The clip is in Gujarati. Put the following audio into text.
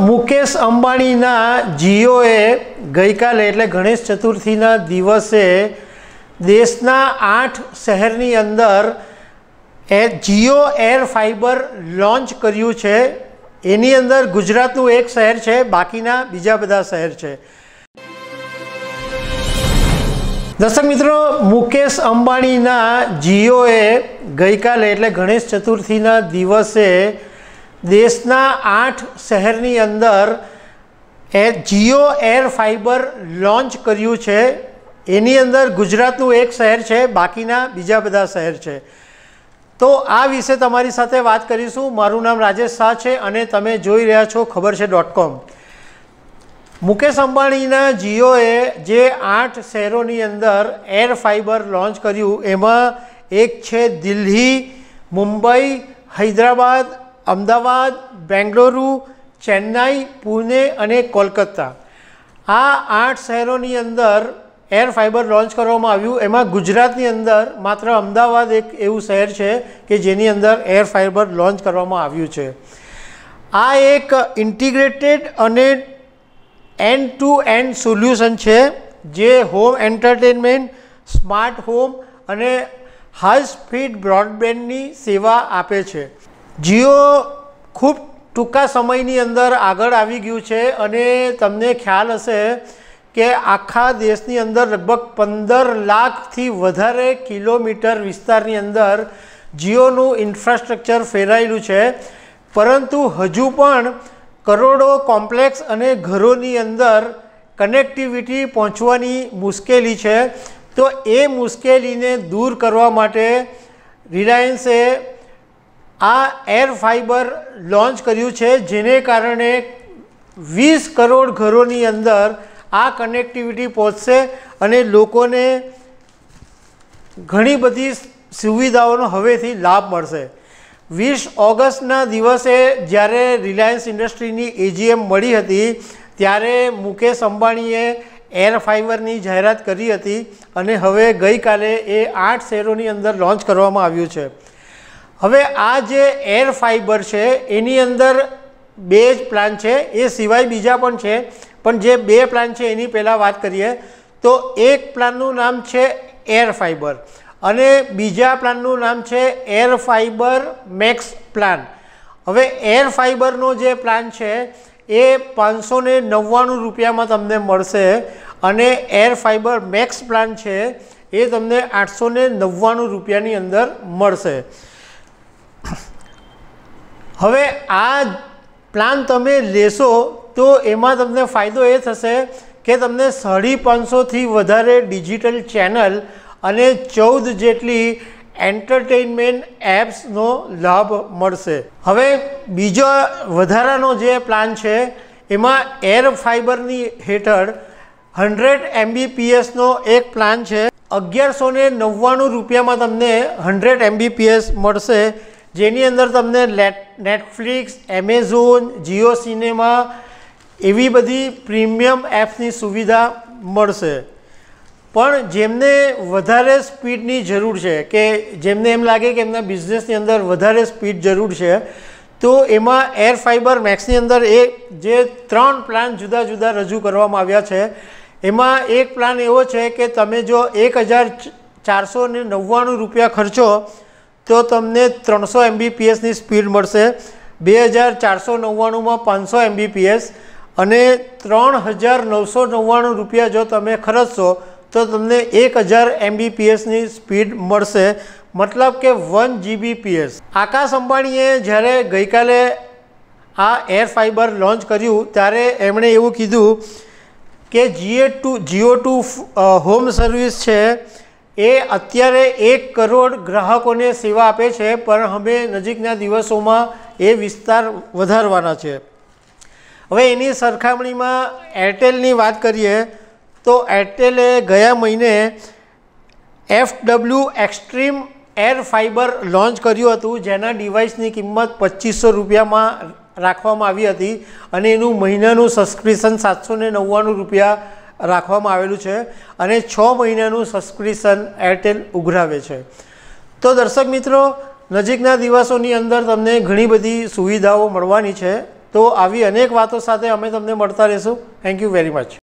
મુકેશ અંબાણીના જીઓએ ગઈકાલે એટલે ગણેશ ચતુર્થીના દિવસે દેશના 8 શહેરની અંદર જીઓ એર ફાઇબર લોન્ચ કર્યું છે। એની અંદર ગુજરાતનું એક શહેર છે, બાકીના બીજા બધા શહેર છે। દર્શક મિત્રો, મુકેશ અંબાણીના જીઓએ ગઈકાલે એટલે ગણેશ ચતુર્થીના દિવસે દેશના 8 શહેરની અંદર જીઓ એર ફાઇબર લોન્ચ કર્યું છે। એની અંદર ગુજરાતનું એક શહેર છે, બાકીના બીજા બધા શહેર છે। તો આ વિશે તમારી સાથે વાત કરીશું। મારું નામ રાજેશ શાહ છે અને તમે જોઈ રહ્યા છો ખબર છે.com। મુકેશ અંબાણીના જીઓએ જે 8 શહેરોની અંદર એર ફાઇબર લોન્ચ કર્યું, એમાં એક છે દિલ્હી, મુંબઈ, હૈદરાબાદ, અમદાવાદ, બેંગલુરુ, ચેન્નાઈ, પુણે અને કોલકાતા। આ 8 શહેરોની અંદર એર ફાઇબર લોન્ચ કરવામાં આવ્યું। એમાં ગુજરાતની અંદર માત્ર અમદાવાદ એક એવું શહેર છે કે જેની અંદર એર ફાઇબર લોન્ચ કરવામાં આવ્યું છે। આ એક ઇન્ટિગ્રેટેડ અને એન્ડ ટુ એન્ડ સોલ્યુશન છે જે હોમ એન્ટરટેનમેન્ટ, સ્માર્ટ હોમ અને હાઈ સ્પીડ બ્રોડબેન્ડની સેવા આપે છે। જીઓ ખૂબ ટૂંકા સમયની અંદર આગળ આવી ગયું છે અને તમને ખ્યાલ હશે કે આખા દેશની અંદર લગભગ 15 લાખથી વધારે કિલોમીટર વિસ્તારની અંદર જીઓનું ઇન્ફ્રાસ્ટ્રક્ચર ફેલાયેલું છે, પરંતુ હજુ પણ કરોડો કોમ્પ્લેક્સ અને ઘરોની અંદર કનેક્ટિવિટી પહોંચવાની મુશ્કેલી છે। તો એ મુશ્કેલીને દૂર કરવા માટે રિલાયન્સે આ એર ફાઇબર લોન્ચ કર્યું છે, જેને કારણે 20 કરોડ ઘરોની અંદર આ કનેક્ટિવિટી પહોંચશે અને લોકોને ઘણી બધી સુવિધાઓનો હવેથી લાભ મળશે। 20 ઓગસ્ટના દિવસે જ્યારે રિલાયન્સ ઇન્ડસ્ટ્રીની એજીએમ મળી હતી ત્યારે મુકેશ અંબાણીએ એર ફાઇબરની જાહેરાત કરી હતી અને હવે ગઈકાલે એ 8 શહેરોની અંદર લોન્ચ કરવામાં આવ્યું છે। હવે આ જે એર ફાઇબર છે એની અંદર 2 જ પ્લાન છે, એ સિવાય બીજા પણ છે, પણ જે 2 પ્લાન છે એની પહેલાં વાત કરીએ તો એક પ્લાનનું નામ છે એર ફાઇબર અને બીજા પ્લાનનું નામ છે એર ફાઇબર મેક્સ પ્લાન। હવે એર ફાઇબરનો જે પ્લાન છે એ 599 રૂપિયામાં તમને મળશે અને એર ફાઇબર મેક્સ પ્લાન છે એ તમને 899 રૂપિયાની અંદર મળશે। હવે આ પ્લાન તમે લેશો તો એમાં તમને ફાયદો એ થશે કે તમને 550થી વધારે ડિજિટલ ચેનલ અને 14 જેટલી એન્ટરટેઇનમેન્ટ એપ્સનો લાભ મળશે। હવે બીજો વધારાનો જે પ્લાન છે એમાં એર ફાઇબરની હેઠળ 100 Mbpsનો એક પ્લાન છે। 1199 રૂપિયામાં તમને 100 Mbps મળશે, જેની અંદર તમને નેટફ્લિક્સ, એમેઝોન, જીઓ સિનેમા એવી બધી પ્રીમિયમ એપ્સની સુવિધા મળશે। પણ જેમને વધારે સ્પીડની જરૂર છે, કે જેમને એમ લાગે કે એમના બિઝનેસની અંદર વધારે સ્પીડ જરૂર છે, તો એમાં એર ફાઇબર મેક્સની અંદર એ જે 3 પ્લાન જુદા જુદા રજૂ કરવામાં આવ્યા છે, એમાં એક પ્લાન એવો છે કે તમે જો 1499 રૂપિયા ખર્ચો તો તમને 300 Mbpsની સ્પીડ મળશે, 2499માં 500 Mbps અને 3999 રૂપિયા જો તમે ખર્ચશો તો તમને 1000 Mbpsની સ્પીડ મળશે, મતલબ કે 1 Gbps। આકાશ અંબાણીએ જ્યારે ગઈકાલે આ એર ફાઇબર લોન્ચ કર્યું ત્યારે એમણે એવું કીધું કે જીઓ2 હોમ સર્વિસ છે એ અત્યારે 1 કરોડ ગ્રાહકોને સેવા આપે છે, પણ અમે નજીકના દિવસોમાં એ વિસ્તાર વધારવાના છે। હવે એની સરખામણીમાં એરટેલની વાત કરીએ તો એરટેલે ગયા મહિને FW extreme air fiber launch કર્યું હતું, જેના ડિવાઇસની કિંમત 2500 રૂપિયામાં રાખવામાં આવી હતી અને એનું મહિનાનું સબસ્ક્રિપ્શન 799 રૂપિયા રાખવામાં આવેલું છે અને 6 મહિનાનું સબસ્ક્રિપ્શન એરટેલ ઉઘરાવે છે। તો દર્શક મિત્રો, નજીકના દિવસોની અંદર તમને ઘણી બધી સુવિધાઓ મળવાની છે। તો આવી અનેક વાતો સાથે અમે તમને મળતા રહીશું. Thank you very much.